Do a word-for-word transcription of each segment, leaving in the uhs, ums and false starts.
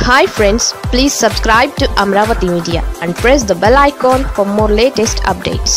Hi friends, please subscribe to Amravati Media and press the bell icon for more latest updates.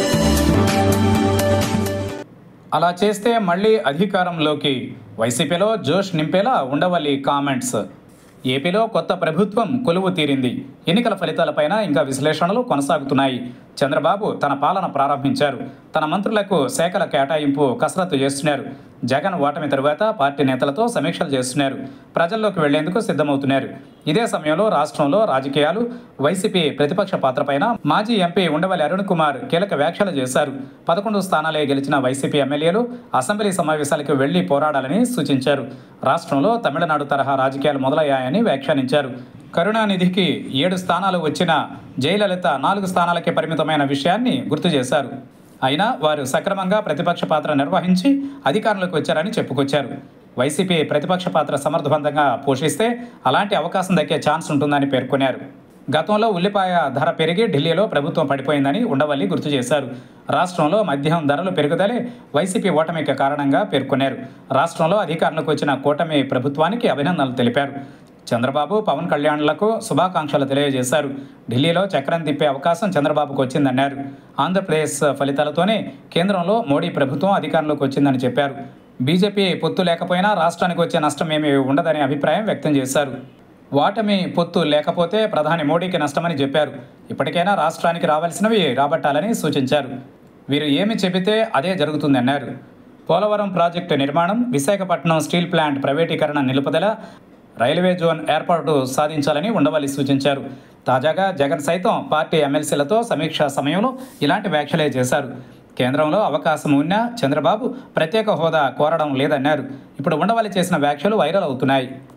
అలా చేస్తే మళ్ళీ అధికారంలోకి వైసీపీలో జోష్ నింపేలా ఉండవల్లి కామెంట్స్. ఏపీలో కొత్త ప్రభుత్వం కొలువు తీరింది. ఎన్నికల ఫలితాలపైన ఇంకా విశ్లేషణలు కొనసాగుతున్నాయి. చంద్రబాబు తన పాలన ప్రారంభించారు. తన మంత్రులకు శాఖల కేటాయింపు కసరత్తు చేస్తున్నారు. జగన్ ఓటమి తరువాత పార్టీ నేతలతో సమీక్షలు చేస్తున్నారు. ప్రజల్లోకి వెళ్లేందుకు సిద్ధమవుతున్నారు. ఇదే సమయంలో రాష్ట్రంలో రాజకీయాలు, వైసీపీ ప్రతిపక్ష పాత్రపైన మాజీ ఎంపీ ఉండవల్లి అరుణ్ కుమార్ కీలక వ్యాఖ్యలు చేశారు. పదకొండు స్థానాలే గెలిచిన వైసీపీ ఎమ్మెల్యేలు అసెంబ్లీ సమావేశాలకు వెళ్లి పోరాడాలని సూచించారు. రాష్ట్రంలో తమిళనాడు తరహా రాజకీయాలు మొదలయ్యాయని వ్యాఖ్యానించారు. కరుణానిధికి ఏడు స్థానాలు వచ్చినా జయలలిత నాలుగు స్థానాలకే పరిమితమైన విషయాన్ని గుర్తు చేశారు. అయినా వారు సక్రమంగా ప్రతిపక్ష పాత్ర నిర్వహించి అధికారంలోకి వచ్చారని చెప్పుకొచ్చారు. వైసీపీ ప్రతిపక్ష పాత్ర సమర్థవంతంగా పోషిస్తే అలాంటి అవకాశం దక్కే ఛాన్స్ ఉంటుందని పేర్కొన్నారు. గతంలో ఉల్లిపాయ ధర పెరిగి ఢిల్లీలో ప్రభుత్వం పడిపోయిందని ఉండవల్లి గుర్తు చేశారు. రాష్ట్రంలో మద్యం ధరలు పెరుగుదలే వైసీపీ ఓటమికి కారణంగా పేర్కొన్నారు. రాష్ట్రంలో అధికారంలోకి వచ్చిన కూటమి ప్రభుత్వానికి అభినందనలు తెలిపారు. చంద్రబాబు, పవన్ కళ్యాణ్లకు శుభాకాంక్షలు తెలియజేశారు. ఢిల్లీలో చక్రం తిప్పే అవకాశం చంద్రబాబుకు వచ్చిందన్నారు. ఆంధ్రప్రదేశ్ ఫలితాలతోనే కేంద్రంలో మోడీ ప్రభుత్వం అధికారంలోకి వచ్చిందని చెప్పారు. బీజేపీ పొత్తు లేకపోయినా రాష్ట్రానికి వచ్చే నష్టం ఏమీ ఉండదనే అభిప్రాయం వ్యక్తం చేశారు. ఓటమి పొత్తు లేకపోతే ప్రధాని మోడీకి నష్టమని చెప్పారు. ఇప్పటికైనా రాష్ట్రానికి రావాల్సినవి రాబట్టాలని సూచించారు. వీరు ఏమి చెబితే అదే జరుగుతుందన్నారు. పోలవరం ప్రాజెక్టు నిర్మాణం, విశాఖపట్నం స్టీల్ ప్లాంట్ ప్రైవేటీకరణ నిలుపుదల, రైల్వే జోన్ ఏర్పాటు సాధించాలని ఉండవల్లి సూచించారు. తాజాగా జగన్ సైతం పార్టీ ఎమ్మెల్సీలతో సమీక్ష సమయంలో ఇలాంటి వ్యాఖ్యలే చేశారు. కేంద్రంలో అవకాశం ఉన్నా చంద్రబాబు ప్రత్యేక హోదా కోరడం లేదన్నారు. ఇప్పుడు ఉండవల్లి చేసిన వ్యాఖ్యలు వైరల్ అవుతున్నాయి.